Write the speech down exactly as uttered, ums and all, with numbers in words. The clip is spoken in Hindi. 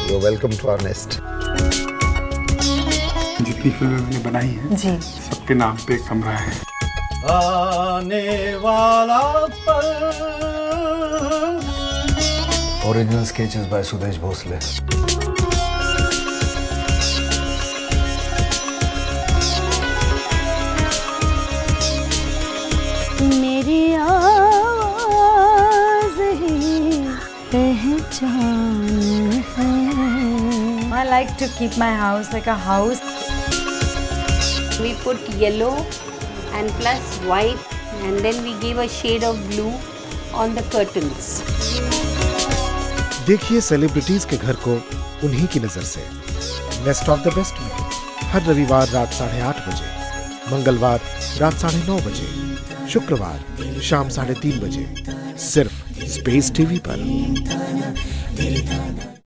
You're welcome to our nest. जितनी फिल्में मैंने बनाई हैं जी, सबके नाम पे एक कमरा है। आने वाला पल। Original sketches by Sudesh Bhosle. मेरी आवाज़ ही पहचान है। I like to keep my house like a house. We put yellow and plus white and then we give a shade of blue on the curtains. देखिए सेलिब्रिटीज के घर को उन्हीं की नजर से। नेस्ट ऑफ द बेस्ट में हर रविवार रात साढ़े आठ बजे, मंगलवार रात साढ़े नौ बजे, शुक्रवार शाम साढ़े तीन बजे, सिर्फ स्पेस टीवी पर।